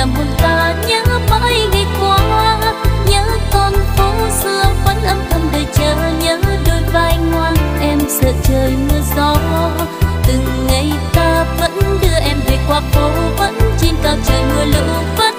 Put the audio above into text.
làm hồn ta nhớ mãi ngày qua, nhớ con phố xưa vẫn âm thầm đợi chờ, nhớ đôi vai ngoan em sợ trời mưa gió. Từng ngày ta vẫn đưa em về qua phố, vẫn trên cao trời mưa lũ vẫn